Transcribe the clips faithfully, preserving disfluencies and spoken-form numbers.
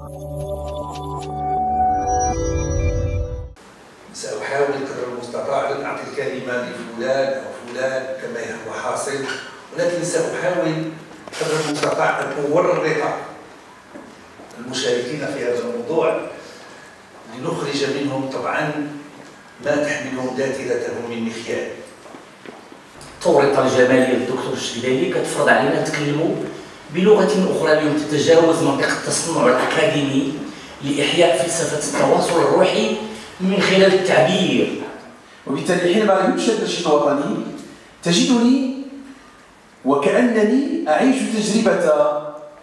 سأحاول قدر المستطاع لن أعطي الكلمة لفلان أو فلان كما هو حاصل، ولكن سأحاول قدر المستطاع أن أورط المشاركين في هذا الموضوع لنخرج منهم طبعا ما تحمله ذاكرتهم من مخيال. التورطة الجمالية الدكتور الشبلالي كتفرض علينا نتكلموا بلغة أخرى اليوم تتجاوز منطقة التصنع الأكاديمي لإحياء فلسفة التواصل الروحي من خلال التعبير. وبالتالي حينما ينشد نشيد وطني تجدني وكأنني أعيش تجربة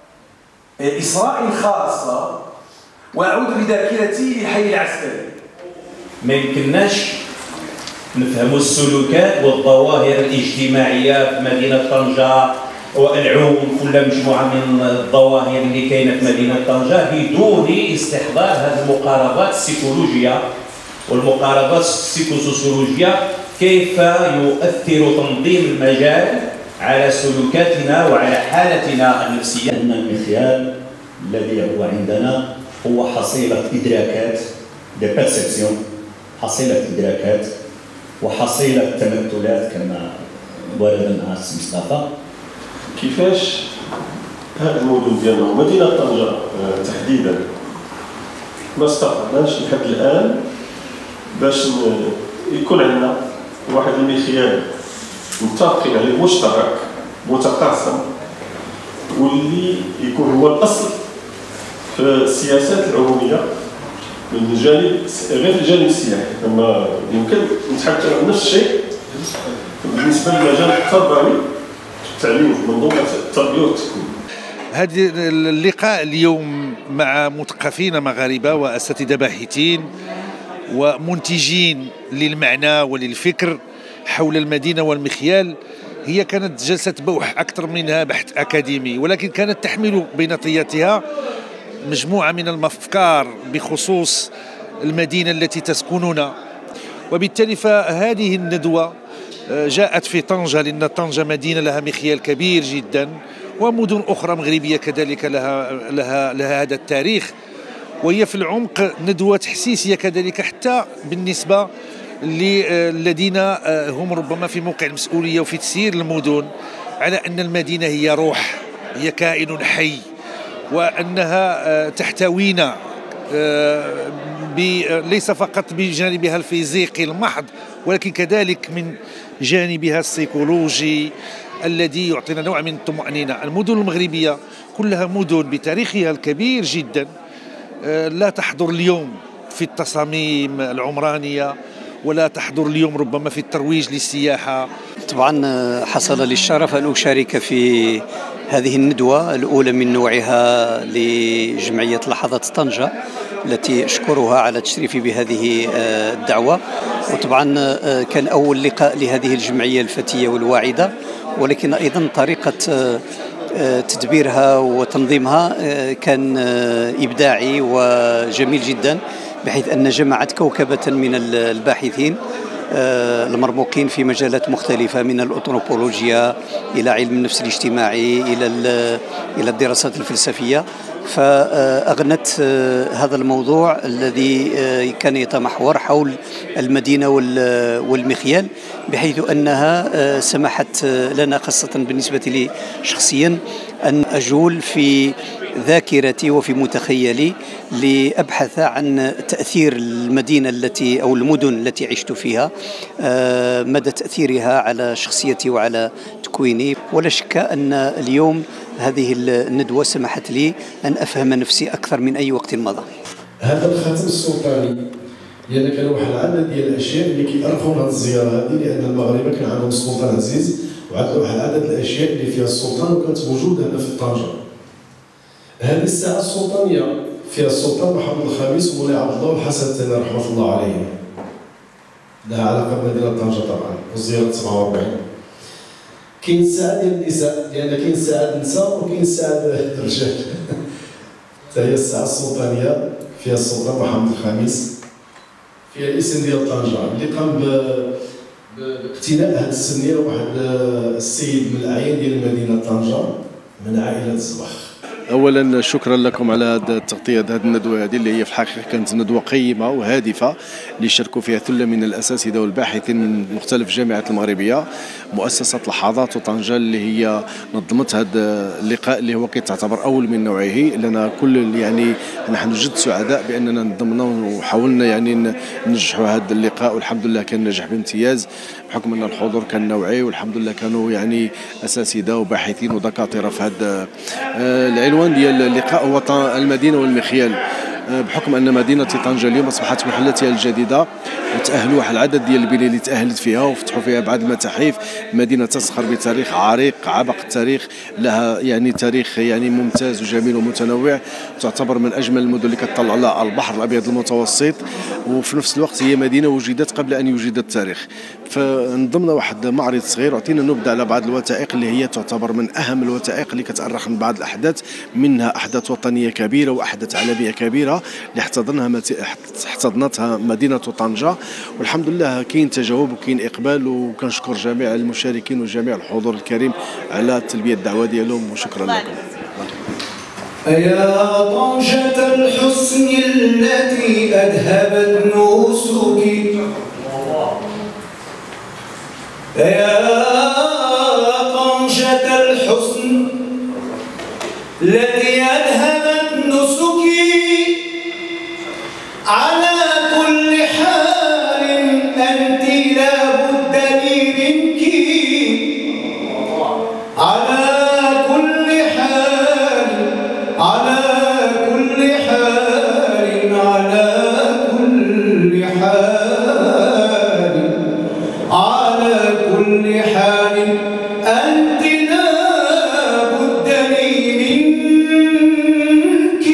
إسراء خاصة وأعود بذاكرتي للحي العسكري. ما يمكنناش نفهموا السلوكات والظواهر الاجتماعية في مدينة طنجة والعوم كل مجموعة من الظواهر اللي كاينة في مدينة طنجة بدون استحضار هذه المقاربات السيكولوجية والمقاربات السيكوسوسيولوجية، كيف يؤثر تنظيم المجال على سلوكاتنا وعلى حالتنا النفسية. أن المخيال الذي هو عندنا هو حصيلة إدراكات دي بيرسيبسيون، حصيلة إدراكات وحصيلة تمثلات كما ورد الناس مصطفى. كيفاش هذا المدن ديالنا ومدينة طنجة تحديدا ما استطعناش لحد الآن باش يكون عندنا واحد المخيال متفقين عليه مشترك متقاسم واللي يكون هو الأصل في السياسات العمومية من جانب غير الجانب السياحي. أما يمكن نتحدث عن نفس الشيء بالنسبة للمجال التربوي التعليم منظومة التربية والتكوين. هذا اللقاء اليوم مع مثقفين مغاربة وأساتذة باحثين ومنتجين للمعنى وللفكر حول المدينة والمخيال هي كانت جلسة بوح أكثر منها بحث أكاديمي، ولكن كانت تحمل بين طياتها مجموعة من الأفكار بخصوص المدينة التي تسكننا. وبالتالي فهذه الندوة جاءت في طنجة لأن طنجة مدينة لها مخيال كبير جدا، ومدن أخرى مغربية كذلك لها لها لها هذا التاريخ، وهي في العمق ندوة تحسيسية كذلك حتى بالنسبة للذين هم ربما في موقع المسؤولية وفي تسيير المدن، على أن المدينة هي روح، هي كائن حي، وأنها تحتوينا ليس فقط بجانبها الفيزيقي المحض ولكن كذلك من جانبها السيكولوجي الذي يعطينا نوع من الطمأنينة. المدن المغربية كلها مدن بتاريخها الكبير جدا لا تحضر اليوم في التصاميم العمرانية ولا تحضر اليوم ربما في الترويج للسياحة. طبعا حصل لي الشرف أن أشارك في هذه الندوة الأولى من نوعها لجمعية لحظات طنجة التي أشكرها على تشريفي بهذه الدعوة. وطبعا كان أول لقاء لهذه الجمعية الفتية والواعدة، ولكن أيضا طريقة تدبيرها وتنظيمها كان إبداعي وجميل جدا، بحيث أن جمعت كوكبة من الباحثين المرموقين في مجالات مختلفة من الأنثروبولوجيا إلى علم النفس الاجتماعي إلى إلى الدراسات الفلسفية، فأغنت هذا الموضوع الذي كان يتمحور حول المدينة والمخيال، بحيث أنها سمحت لنا خاصة بالنسبة لي شخصيا أن أجول في ذاكرتي وفي متخيلي لأبحث عن تأثير المدينة التي أو المدن التي عشت فيها، مدى تأثيرها على شخصيتي وعلى تكويني. ولا شك أن اليوم هذه الندوة سمحت لي أن أفهم نفسي أكثر من أي وقت مضى. هذا الخاتم السلطاني لأن كان واحد العدد ديال الأشياء اللي كيأرخوا من هذه الزيارة هذه، لأن المغاربة كان عندهم السلطان عزيز وعندهم واحد العدد الأشياء اللي فيها السلطان وكانت موجودة هنا في طنجة. هذه الساعة السلطانية فيها السلطان محمد الخامس ومولاي عبد الله الحسن الثاني رحمة الله عليه، لها علاقة بمدينة طنجة طبعا وزيارة سبعة وأربعين. كاين الساعة ديال النساء، لأن كاين الساعة النساء وكاين الساعة الرجال. حتى هي الساعة السلطانية فيها السلطان محمد الخامس، فيها الاسم ديال طنجة اللي قام باقتناء هذه السمية واحد السيد من الأعيان ديال مدينة طنجة من عائلة الزبخ. اولا شكرا لكم على هذه التغطيه هذه الندوه هذه اللي هي في الحقيقه كانت ندوه قيمه وهادفه اللي شاركوا فيها ثله من الاساتذه والباحثين من مختلف الجامعات المغربيه. مؤسسه لحظات وطنجه اللي هي نظمت هذا اللقاء اللي هو كيتعتبر اول من نوعه، لنا كل يعني نحن جد سعداء باننا نظمنا وحاولنا يعني ننجحوا هذا اللقاء، والحمد لله كان نجح بامتياز بحكم ان الحضور كان نوعي، والحمد لله كانوا يعني اساتذه وباحثين ودكاتره في هذا العنوان ديال اللقاء هو المدينه والمخيال. بحكم ان مدينه طنجه اليوم اصبحت محلتها الجديده وتاهلوا واحد العدد ديال البنايات اللي تاهلت فيها وفتحوا فيها بعض المتاحف. مدينه تزخر بتاريخ عريق عبق التاريخ، لها يعني تاريخ يعني ممتاز وجميل ومتنوع، تعتبر من اجمل المدن اللي كتطلع على البحر الابيض المتوسط، وفي نفس الوقت هي مدينه وجدت قبل ان يوجد التاريخ. فنظمنا واحد معرض صغير وعطينا نبذه على بعض الوثائق اللي هي تعتبر من اهم الوثائق اللي كتأرخ من بعض الاحداث، منها احداث وطنيه كبيره واحداث عالميه كبيره اللي احتضنها احتضنتها مدينه طنجه، والحمد لله كاين تجاوب وكاين اقبال، وكنشكر جميع المشاركين وجميع الحضور الكريم على تلبيه الدعوه ديالهم، وشكرا لكم. يا طنجة الحسن التي أذهبت نسكي، يا طنجة الحسن التي أذهبت نسكي، على كل حال أنت لا بد لي منك، على كل حال على كل حال على كل حال على كل حال أنت لا بد لي منك.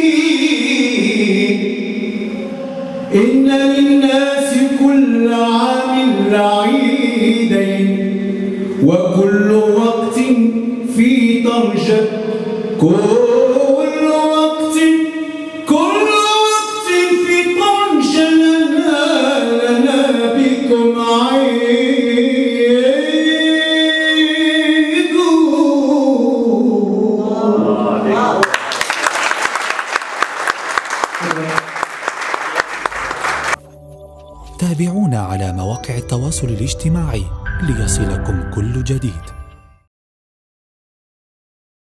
إن للناس كل عام عيدين، وكل وقت في طنجة كل وقت كل وقت في طنجة لنا لنا بكم عيد. تابعونا على مواقع التواصل الاجتماعي ليصلكم كل جديد.